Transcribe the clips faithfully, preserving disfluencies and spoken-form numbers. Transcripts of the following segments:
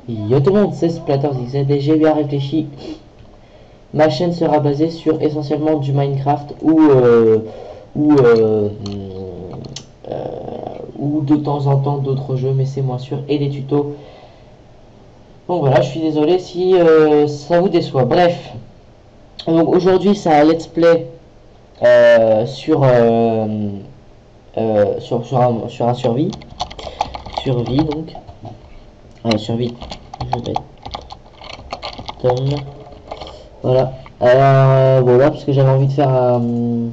Yo tout le monde, c'est SplatterXZ et j'ai bien réfléchi. Ma chaîne sera basée sur essentiellement du Minecraft ou euh, ou euh, euh, ou de temps en temps d'autres jeux, mais c'est moins sûr, et des tutos. Bon voilà, je suis désolé si euh, ça vous déçoit. Bref, donc aujourd'hui c'est un let's play euh, sur, euh, euh, sur sur un sur un survie survie donc euh, survie. Je vais Tom. Voilà. Alors euh, voilà, parce que j'avais envie de faire un,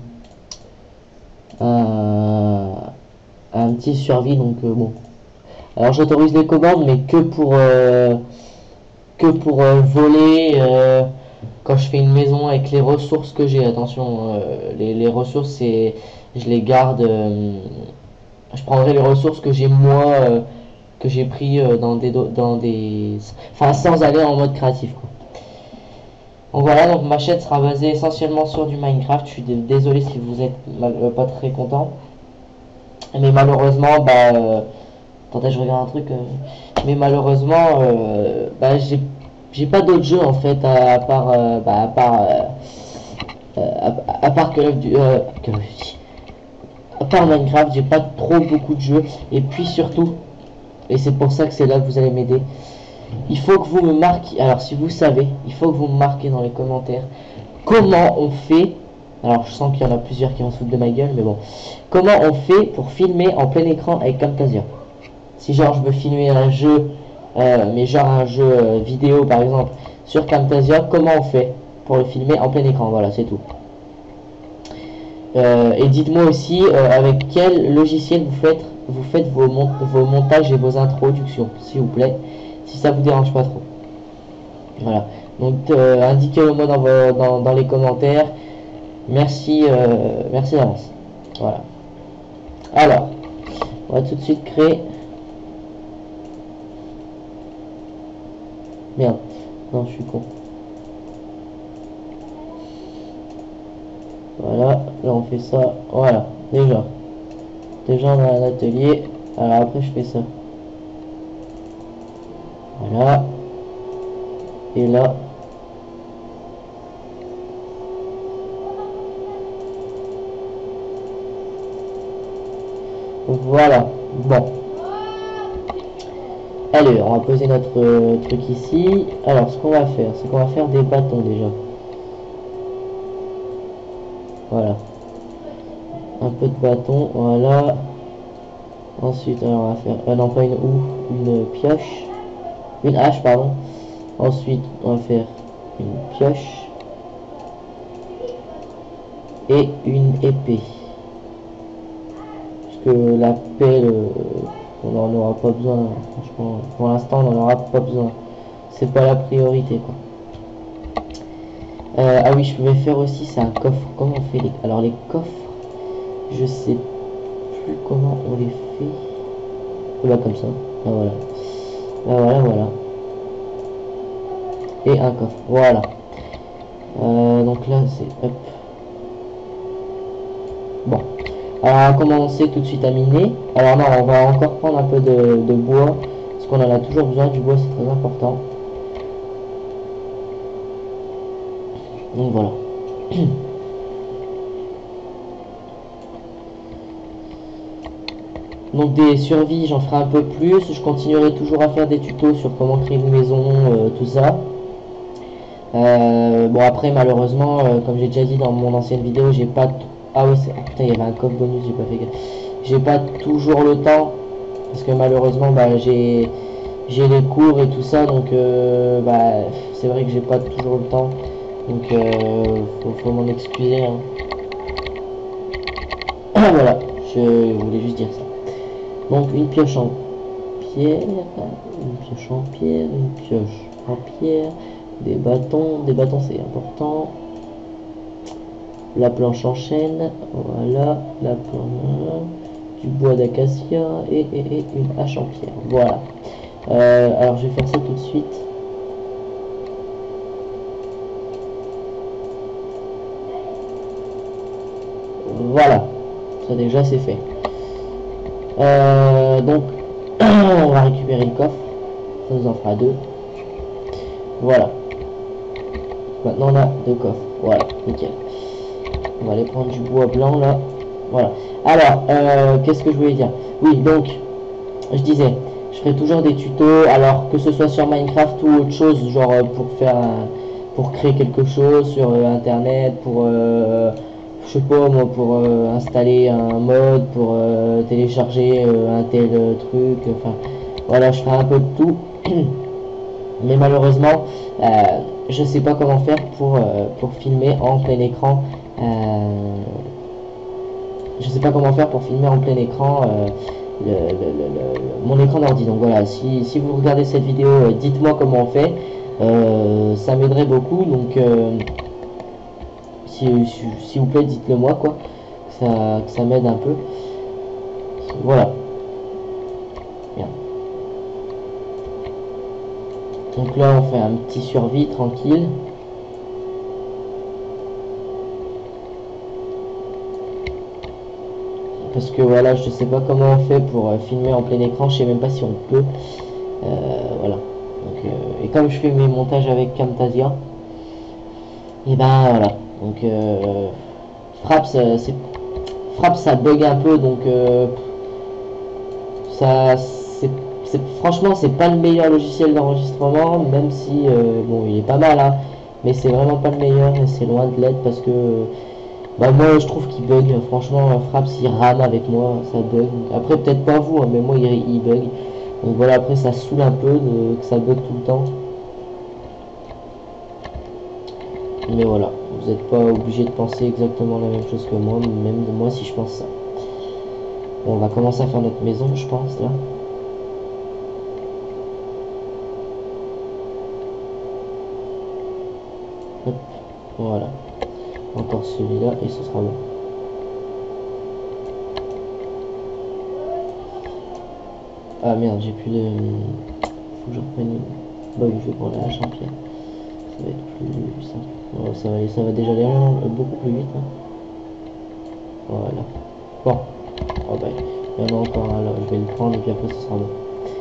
un, un petit survie, donc euh, bon. Alors j'autorise les commandes, mais que pour euh, que pour euh, voler euh, quand je fais une maison avec les ressources que j'ai. Attention, euh, les, les ressources, c'est je les garde. Euh, je prendrai les ressources que j'ai moi, euh, que j'ai pris euh, dans des dans des, enfin sans aller en mode créatif, quoi. Donc voilà, donc ma chaîne sera basée essentiellement sur du Minecraft. Je suis désolé si vous êtes euh, pas très content, mais malheureusement, bah, euh, attendez, je regarde un truc, euh, mais malheureusement, euh, bah, j'ai j'ai pas d'autres jeux en fait à, à part, euh, bah, à part, euh, à, à part Call of Duty, euh, Call of Duty. À part Minecraft, j'ai pas trop beaucoup de jeux. Et puis surtout, et c'est pour ça que c'est là que vous allez m'aider. Il faut que vous me marquiez, alors si vous savez, il faut que vous me marquez dans les commentaires comment on fait. Alors je sens qu'il y en a plusieurs qui vont se foutre de ma gueule, mais bon. Comment on fait pour filmer en plein écran avec Camtasia? Si genre je veux filmer un jeu, euh, mais genre un jeu euh, vidéo par exemple, sur Camtasia, comment on fait pour le filmer en plein écran? Voilà, c'est tout. Euh, et dites-moi aussi euh, avec quel logiciel vous faites, vous faites vos, mon vos montages et vos introductions, s'il vous plaît. Si ça vous dérange pas trop. Voilà. Donc euh, indiquez-le moi dans, vos, dans, dans les commentaires. Merci, euh, merci d'avance. Voilà. Alors, on va tout de suite créer. Merde. Non, je suis con. Voilà. Là on fait ça. Voilà. Déjà. Déjà on a un atelier. Alors après je fais ça. Voilà. Et là. Voilà. Bon. Allez, on va poser notre euh, truc ici. Alors, ce qu'on va faire, c'est qu'on va faire des bâtons déjà. Voilà. Un peu de bâton. Voilà. Ensuite, alors, on va faire... Euh, non, pas une houe. Une pioche. Une hache, pardon. Ensuite, on va faire une pioche et une épée. Parce que la pelle, euh, on n'en aura pas besoin. Franchement, pour l'instant, on n'en aura pas besoin. C'est pas la priorité, quoi. Euh, ah oui, je pouvais faire aussi, c'est un coffre. Comment on fait les... Alors, les coffres, je sais plus comment on les fait. Là, comme ça. Ah, voilà. Ah, voilà, voilà. Et un coffre, voilà. Euh, donc là c'est hop. Bon, alors on va commencer tout de suite à miner. Alors non, on va encore prendre un peu de, de bois, parce qu'on en a toujours besoin. Du bois, c'est très important. Donc voilà. Donc des survies, j'en ferai un peu plus. Je continuerai toujours à faire des tutos sur comment créer une maison, euh, tout ça. Euh, bon après malheureusement euh, comme j'ai déjà dit dans mon ancienne vidéo, j'ai pas ah ouais c'est... putain, il y avait un coffre bonus, j'ai pas fait gaffe. J'ai pas toujours le temps parce que malheureusement bah, j'ai j'ai les cours et tout ça, donc euh, bah c'est vrai que j'ai pas toujours le temps, donc euh, faut, faut m'en excuser, hein. Voilà, je voulais juste dire ça. Donc une pioche en pierre, une pioche en pierre, une pioche en pierre. Des bâtons, des bâtons c'est important. La planche en chêne, voilà, la planche, du bois d'acacia et, et, et une hache en pierre. Voilà. Euh, alors je vais faire ça tout de suite. Voilà. Ça déjà c'est fait. Euh, donc on va récupérer le coffre. Ça nous en fera deux. Voilà. Maintenant on a deux coffres. Voilà, nickel. On va aller prendre du bois blanc là. Voilà. Alors, euh, qu'est-ce que je voulais dire? Oui, donc, je disais, je ferai toujours des tutos, alors que ce soit sur Minecraft ou autre chose, genre euh, pour faire un, pour créer quelque chose sur euh, internet, pour euh, je sais pas moi, pour euh, installer un mode, pour euh, télécharger euh, un tel euh, truc, enfin voilà, je ferai un peu de tout. Mais malheureusement, euh, je sais pas comment faire pour, euh, pour filmer en plein écran. Euh, je sais pas comment faire pour filmer en plein écran euh, le, le, le, le, mon écran d'ordi. Donc voilà, si, si vous regardez cette vidéo, euh, dites-moi comment on fait. Euh, ça m'aiderait beaucoup. Donc euh, s'il si, si vous plaît, dites-le moi quoi. Que ça, que ça m'aide un peu. Voilà. Bien. Donc là on fait un petit survie tranquille. Parce que voilà, je sais pas comment on fait pour euh, filmer en plein écran, je sais même pas si on peut. Euh, voilà. Donc, euh, et comme je fais mes montages avec Camtasia, et ben voilà. Donc euh, Fraps, c'est Fraps ça bug un peu, donc euh, ça c'est franchement c'est pas le meilleur logiciel d'enregistrement, même si euh, bon il est pas mal hein, mais c'est vraiment pas le meilleur et c'est loin de l'être parce que bah moi je trouve qu'il bug, franchement Fraps il rame avec moi, ça bug. Après peut-être pas vous, hein, mais moi il, il bug. Donc voilà, après ça saoule un peu de, que ça bug tout le temps. Mais voilà, vous n'êtes pas obligé de penser exactement la même chose que moi, même de moi si je pense ça. Bon, on va commencer à faire notre maison je pense là. Hop, voilà. Encore celui-là et ce sera bon. Ah merde, j'ai plus de... Faut que je reprenne une... Bah oui, je vais prendre la hache en pierre. Ça va être plus simple. Oh, ça, va, ça va déjà aller beaucoup plus vite. Hein. Voilà. Bon. Oh bah, il y en a encore un là. Je vais le prendre et puis après ce sera bon.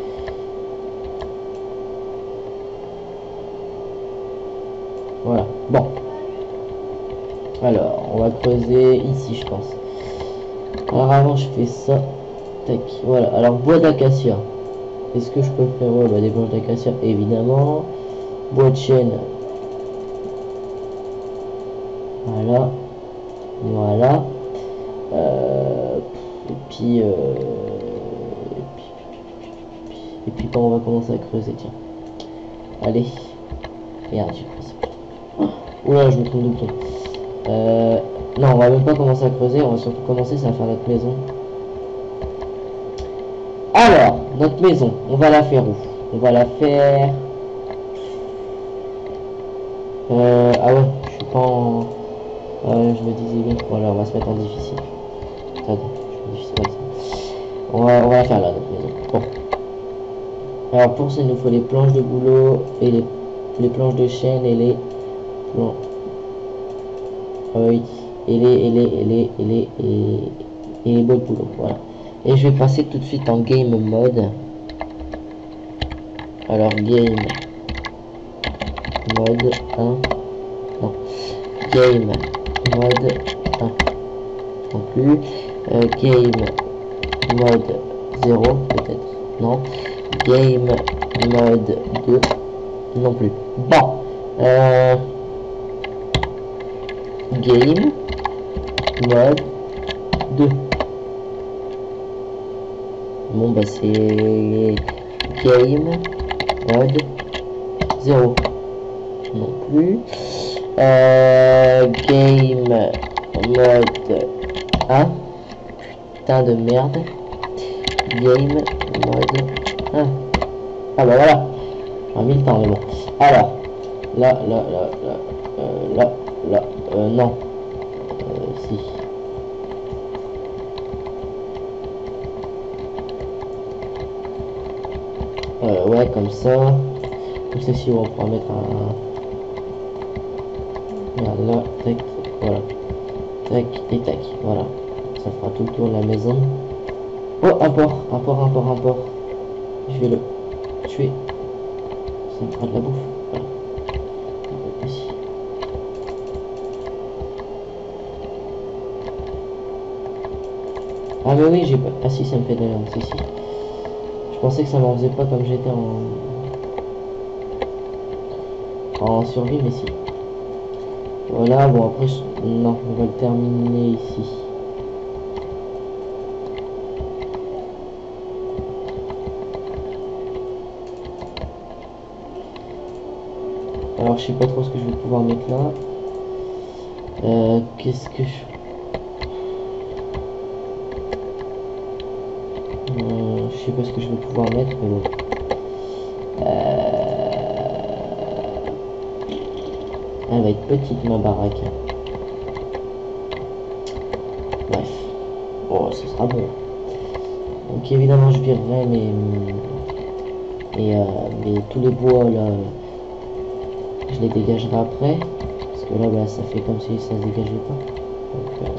Voilà. Bon. Alors, on va creuser ici, je pense. Alors avant, je fais ça. Tac. Voilà. Alors, bois d'acacia. Est-ce que je peux faire ouais, bah, des branches d'acacia, évidemment. Bois de chêne. Voilà. Voilà. Euh, et puis, euh, et puis, et puis, quand on va commencer à creuser, tiens. Allez. Merde, j'ai creusé. Oh là, je me trompe de bouton. Euh, non, on va même pas commencer à creuser, on va surtout commencer à faire notre maison. Alors, notre maison, on va la faire où? On va la faire... Euh, ah ouais, je suis pas en... Euh, je me disais bien. Voilà, on va se mettre en difficile. Attendez, je me difficile pas ça. On va, on va la faire là, notre maison. Bon. Alors pour ça, il nous faut les planches de boulot et les, les planches de chêne et les... Plan... Oui, et les, et les, et les, et les, et, et les bois de boulot, voilà. Et je vais passer tout de suite en game mode. Alors game mode un. Non. Game mode un. Non plus. Euh, game mode zéro peut-être. Non. Game mode deux. Non plus. Bon. Euh, game mode deux. Bon bah c'est game mode zéro non plus. Euh, game mode un. Putain de merde. Game mode un. Ah bah voilà. J'ai mis le temps mais bon. Alors là là là là euh, là là euh, non euh, si. Euh, ouais, comme ça. Comme ceci, on va pouvoir mettre un... Regarde là, tac, voilà. Tac et tac, voilà. Ça fera tout le tour de la maison. Oh, un porc, un porc, un porc, un porc. Je vais le tuer. Ça me fera de la bouffe. Voilà. Ici. Ah mais oui, j'ai pas... Ah si, ça me fait de la... Si, si. Je pensais que ça m'en faisait pas comme j'étais en... en survie, mais si. Voilà, bon après, je... non, on va le terminer ici. Alors je sais pas trop ce que je vais pouvoir mettre là. Euh, Qu'est-ce que je... Euh, je sais pas ce que je vais pouvoir mettre, mais bon. Euh... Elle va être petite ma baraque. Bref. Bon, ce sera bon. Donc évidemment je virerai mes... Et euh, mais tous les bois là... Je les dégagerai après. Parce que là, bah, ça fait comme si ça se dégageait pas. Donc, euh...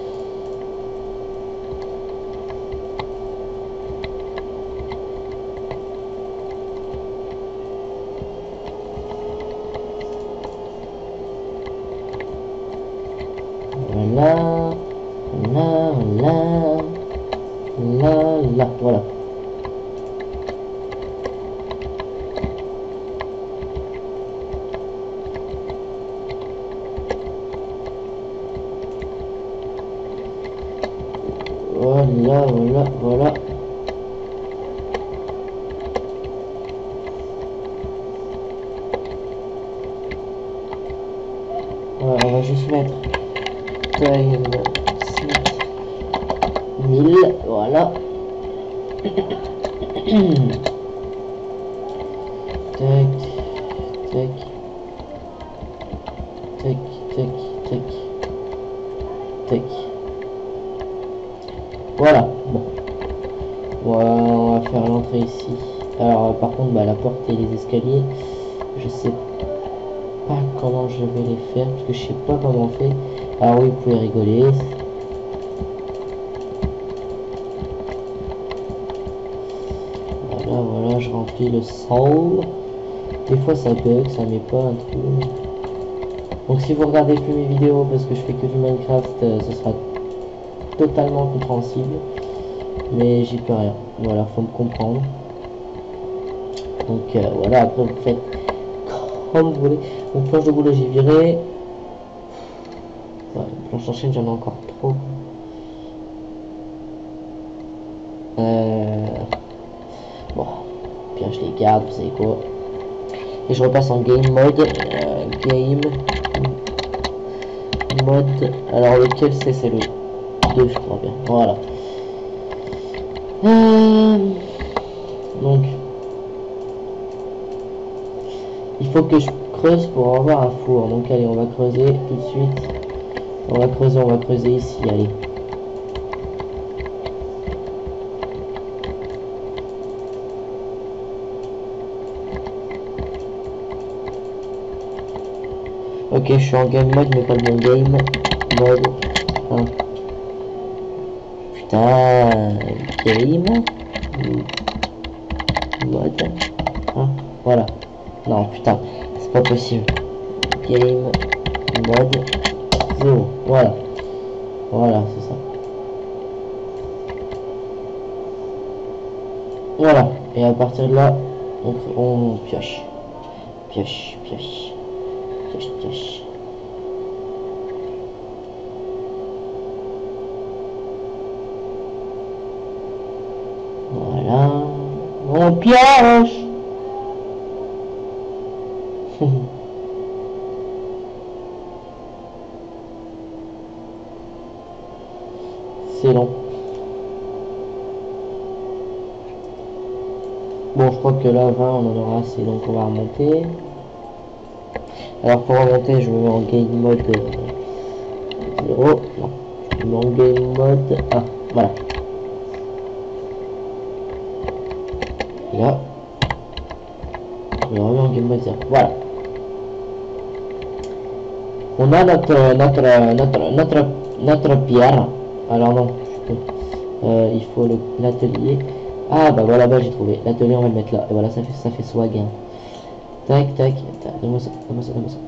Voilà. Là, là. Là, là. Voilà. Voilà, voilà, voilà. Voilà, on va juste mettre time mille, voilà. Tac, tac, tac, tac, tac, tac. Voilà, bon. Voilà, on va faire l'entrée ici. Alors, par contre, bah, la porte et les escaliers, je sais pas comment je vais les faire, parce que je sais pas comment on fait. Alors oui, vous pouvez rigoler. Voilà, voilà, je remplis le sol. Des fois, ça bug, ça met pas un truc. Donc, si vous regardez plus mes vidéos, parce que je fais que du Minecraft, euh, ce sera totalement compréhensible, mais j'y peux rien. Voilà, faut me comprendre. Donc euh, voilà, après vous faites comme vous voulez. Donc planche de boulot j'ai viré. Ouais, planche en chaîne j'en ai encore trop. Euh... Bon, puis je les garde, vous savez quoi. Et je repasse en game mode. Euh, game mode. Alors lequel c'est? C'est le deux, je crois bien. Voilà. Euh, donc, il faut que je creuse pour avoir un four. Donc, allez, on va creuser tout de suite. On va creuser, on va creuser ici. Allez. Ok, je suis en game mode, mais pas le bon game mode. Hein. Putain, game mode. Ah, voilà. Non, putain, c'est pas possible. Game mode zéro. Voilà. Voilà, c'est ça. Voilà. Et à partir de là, on, on pioche. Pioche, pioche. Pioche, pioche. Voilà. On pioche. C'est long. Bon, je crois que là, vingt, on en aura assez, donc on va remonter. Alors, pour remonter, je me mets en game mode zéro. Non, je me mets en game mode un. Voilà. Et là, je me remets en game mode zéro. Voilà. On a notre, notre, notre, notre, notre pierre. Alors non, je peux. Euh, il faut l'atelier. Ah bah voilà, bah j'ai trouvé. L'atelier, on va le mettre là. Et voilà, ça fait ça fait swag. Hein. Tac, tac, tac. Donne-moi ça, donne-moi ça, donne-moi ça.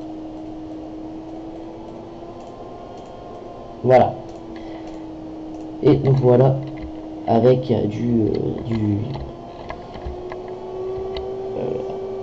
Voilà. Et donc voilà, avec euh, du... Euh, du euh,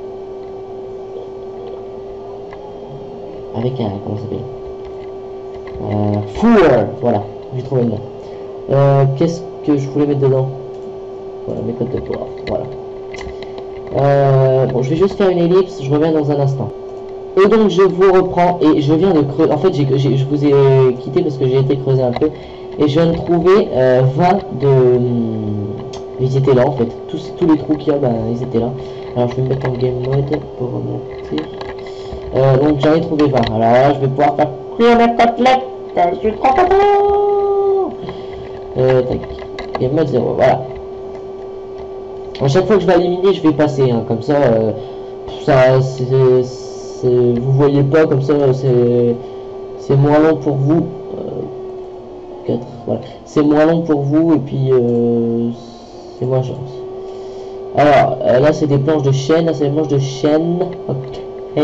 avec un... comment ça s'appelle euh, Four. Voilà, j'ai trouvé le nom. Euh, Qu'est-ce que je voulais mettre dedans? Voilà, mes codes de poids. Voilà. Euh, bon, je vais juste faire une ellipse, je reviens dans un instant. Et donc je vous reprends, et je viens de creuser, en fait j'ai, je vous ai quitté parce que j'ai été creuser un peu, et je viens de trouver euh, vingt de... Ils étaient là en fait, tous, tous les trous qu'il y a, ben, ils étaient là. Alors je vais me mettre en game mode pour remonter. Euh, donc j'en ai trouvé vingt, alors là je vais pouvoir faire cuire mes côtelettes, je suis trop content. Euh, tac, game mode zéro, voilà. À chaque fois que je vais éliminer, je vais passer, hein, comme ça, euh, ça c'est... vous voyez pas comme ça, c'est c'est moins long pour vous. euh, quatre, voilà, c'est moins long pour vous et puis euh, c'est moins cher. Alors euh, là c'est des planches de chêne, là c'est des planches de chêne. Ok,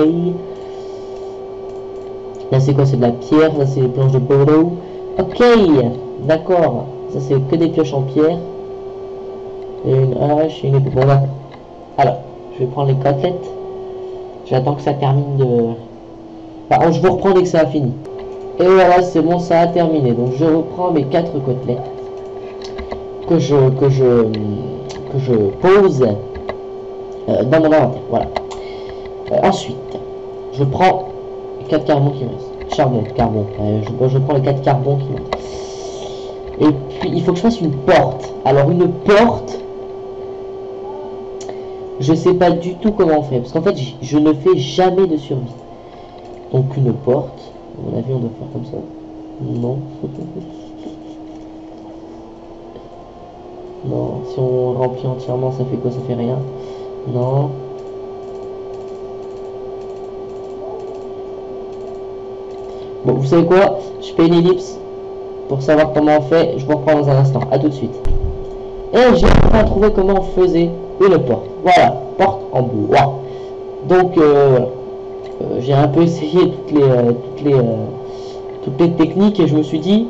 là c'est quoi? C'est de la pierre, là c'est des planches de bordeaux. Ok, d'accord, ça c'est que des pioches en pierre et une hache et une épée. Bon là, alors je vais prendre les côtelettes. J'attends que ça termine de... Enfin, je vous reprends dès que ça a fini. Et voilà, c'est bon, ça a terminé. Donc je reprends mes quatre côtelettes que je que je que je pose euh, dans mon inventaire. Voilà. Euh, ensuite, je prends les quatre carbons qui restent. Charbon, carbon. Euh, je, je prends les quatre carbons qui restent. Et puis il faut que je fasse une porte. Alors une porte. Je sais pas du tout comment on fait, parce qu'en fait je, je ne fais jamais de survie. Donc une porte, à mon avis on doit faire comme ça. Non. Non, si on remplit entièrement ça fait quoi? Ça fait rien. Non. Bon, vous savez quoi? Je fais une ellipse pour savoir comment on fait, je vous reprends dans un instant, à tout de suite. Et j'ai enfin trouvé comment on faisait une porte. Voilà, porte en bois. Donc euh, euh, j'ai un peu essayé toutes les euh, toutes les euh, toutes les techniques et je me suis dit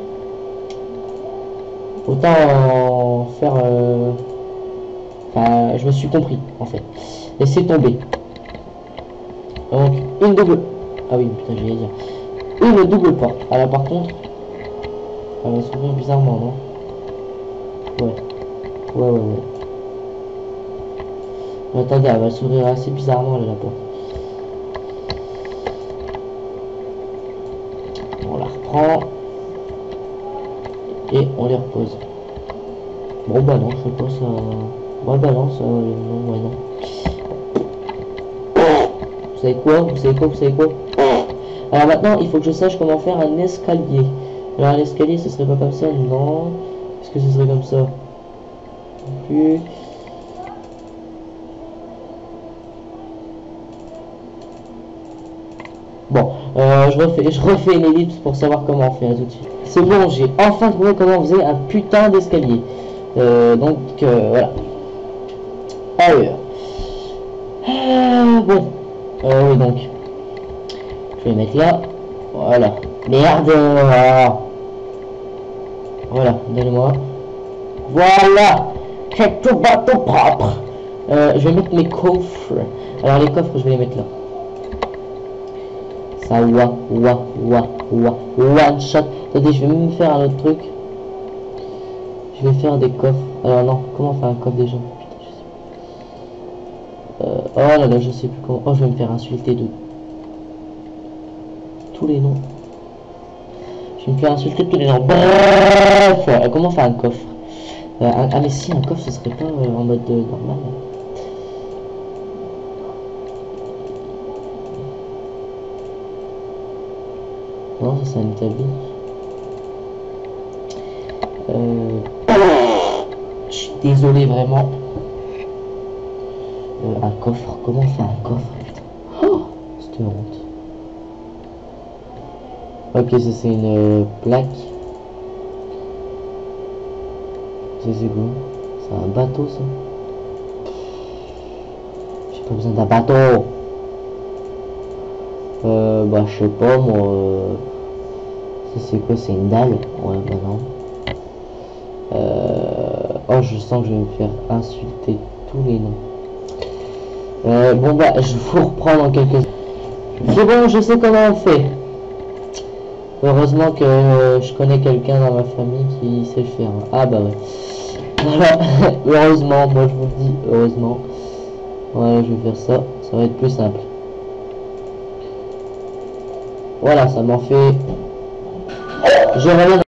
autant faire euh, enfin je me suis compris en fait. Laissez tomber. Donc une double. Ah oui putain j'allais dire. Une double porte. Alors par contre elle va s'ouvrir bizarrement, non? Ouais. Ouais ouais ouais. Attendez, elle va s'ouvrir assez bizarrement là, la porte. On la reprend. Et on les repose. Bon bah non, je sais pas ça... Ouais bah non, ça... Non, ouais non. Vous savez quoi? Vous savez quoi? Vous savez quoi? Alors maintenant, il faut que je sache comment faire un escalier. Alors un escalier, ce serait pas comme ça? Non. Est-ce que ce serait comme ça? Non plus. Bon, euh, je, refais, je refais une ellipse pour savoir comment on fait, tout de suite. C'est bon, j'ai enfin trouvé comment on faisait un putain d'escalier. Euh, donc, euh, voilà. Alors. Euh, bon. Euh, oui, donc. Je vais les mettre là. Voilà. Merde. Voilà. Voilà, donne-moi. Voilà. C'est tout bateau propre. Euh, je vais mettre mes coffres. Alors, les coffres, je vais les mettre là. Ça, wa, wa, wa, wa, one shot. Attendez, je vais même faire un autre truc. Je vais faire des coffres. Alors non, comment faire un coffre déjà? Putain, je sais pas. Euh, oh là là, je sais plus comment. Oh, je vais me faire insulter de tous les noms. Je vais me faire insulter de tous les noms. Bref, euh, comment faire un coffre? euh, un, Ah mais si, un coffre, ce serait pas euh, en mode euh, normal. Non, ça c'est un établi. Euh... Je suis désolé vraiment. Euh, un coffre, comment on fait un coffre? Oh, c'était honte. Ok, ça c'est une euh, plaque. C'est bon. C'est un bateau ça. J'ai pas besoin d'un bateau. Euh, bah je sais pas moi. Euh... C'est quoi, c'est une dalle? Ouais, bah non. Euh... Oh, je sens que je vais me faire insulter tous les noms. Euh, bon bah, je vous reprends dans quelques... C'est bon, je sais comment on fait. Heureusement que euh, je connais quelqu'un dans ma famille qui sait le faire. Ah bah ouais. Voilà, heureusement, moi je vous le dis, heureusement. Voilà, je vais faire ça, ça va être plus simple. Voilà, ça m'en fait... Je reviens.